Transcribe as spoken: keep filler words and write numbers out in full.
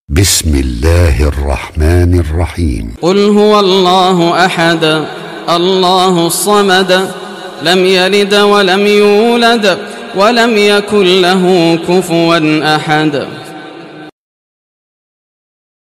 بسم الله الرحمن الرحيم. قل هو الله أحد الله الصمد لم يلد ولم يولد ولم يكن له كفوا أحد.